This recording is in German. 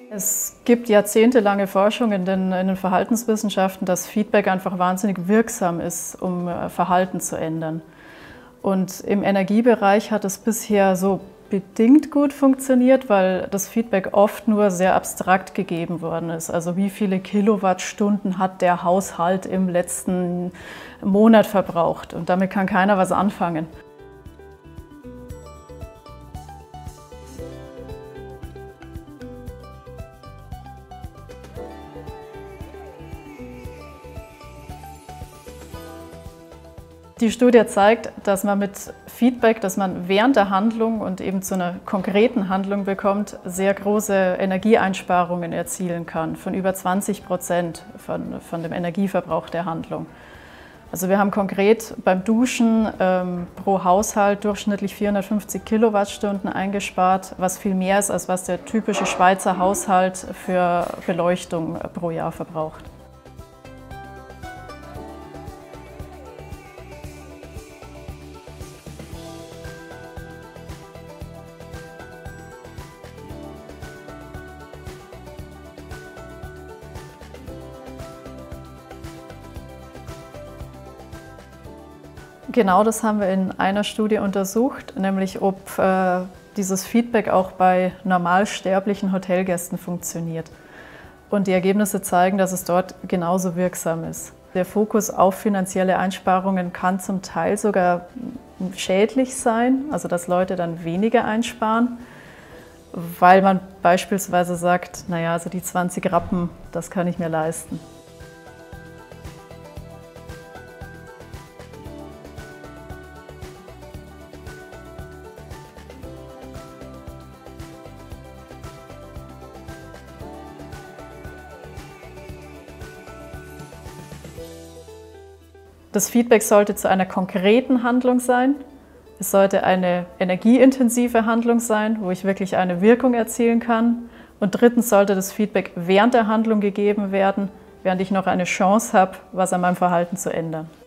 Es gibt jahrzehntelange Forschung in den Verhaltenswissenschaften, dass Feedback einfach wahnsinnig wirksam ist, um Verhalten zu ändern. Und im Energiebereich hat es bisher so bedingt gut funktioniert, weil das Feedback oft nur sehr abstrakt gegeben worden ist. Also wie viele Kilowattstunden hat der Haushalt im letzten Monat verbraucht? Und damit kann keiner was anfangen. Die Studie zeigt, dass man mit Feedback, das man während der Handlung und eben zu einer konkreten Handlung bekommt, sehr große Energieeinsparungen erzielen kann, von über 20% von dem Energieverbrauch der Handlung. Also wir haben konkret beim Duschen pro Haushalt durchschnittlich 450 Kilowattstunden eingespart, was viel mehr ist, als was der typische Schweizer Haushalt für Beleuchtung pro Jahr verbraucht. Genau das haben wir in einer Studie untersucht, nämlich ob dieses Feedback auch bei normalsterblichen Hotelgästen funktioniert. Und die Ergebnisse zeigen, dass es dort genauso wirksam ist. Der Fokus auf finanzielle Einsparungen kann zum Teil sogar schädlich sein, also dass Leute dann weniger einsparen, weil man beispielsweise sagt, naja, also die 20 Rappen, das kann ich mir leisten. Das Feedback sollte zu einer konkreten Handlung sein. Es sollte eine energieintensive Handlung sein, wo ich wirklich eine Wirkung erzielen kann. Und drittens sollte das Feedback während der Handlung gegeben werden, während ich noch eine Chance habe, was an meinem Verhalten zu ändern.